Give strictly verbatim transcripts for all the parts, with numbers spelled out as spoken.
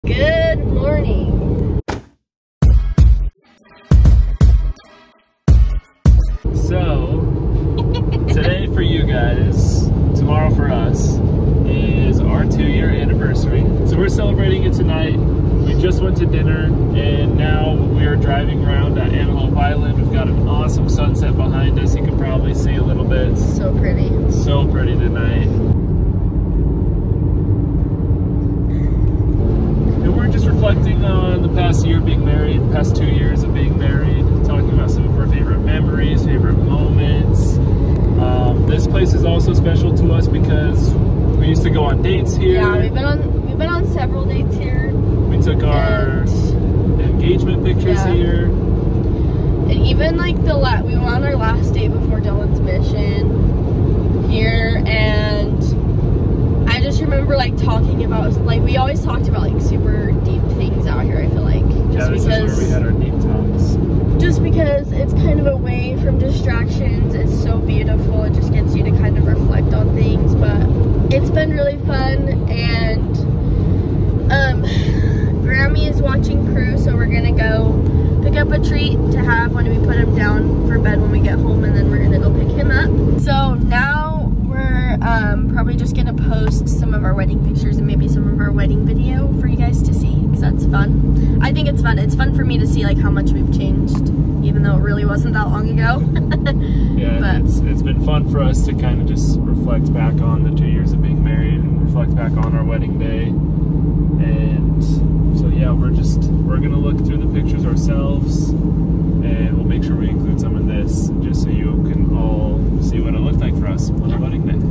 Good morning. So, today for you guys, tomorrow for us, is our two-year anniversary. So we're celebrating it tonight. We just went to dinner, and now we are driving around at Antelope Island. We've got an awesome sunset behind us. You can probably see a little bit. So pretty. So pretty tonight. And we're just reflecting on the past year being married, past two years of being married, talking about some of our favorite memories, favorite moments. Um, this place is also special to us because we used to go on dates here. Yeah, we've been on we've been on several dates here. We took our and, engagement pictures yeah. here. And even like the la we went on our last date before Dylan's mission here, and I just remember like talking about, like, we always talked about like super deep things out here, I feel like. Just yeah, this because, is where we had our deep talks. Just because it's kind of away from distractions. It's so beautiful. It just gets you to kind of reflect on things. But it's been really fun, and um, Grammy is watching crew, so we're gonna go pick up a treat to have when we put him down for bed when we get home, and then we're gonna go pick him up. So now we're um, probably just gonna post some of our wedding pictures and maybe some of our wedding video for you guys to see, because that's fun. I think it's fun. It's fun for me to see like how much we've changed, even though it really wasn't that long ago. Yeah, but it's, it's been fun for us to kind of just reflect back on the two years of being married and reflect back on our wedding day. And so yeah, we're just, we're gonna look through the pictures ourselves, and we'll make sure we include some in this, just so you can all see what it looked like for us on our wedding day.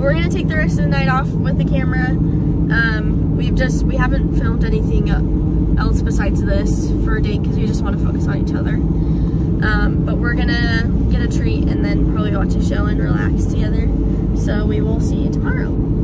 we're gonna take the rest of the night off with the camera. Um, we've just, we haven't filmed anything else besides this for a date because we just want to focus on each other. Um, but we're gonna get a treat and then probably watch a show and relax together. So we will see you tomorrow.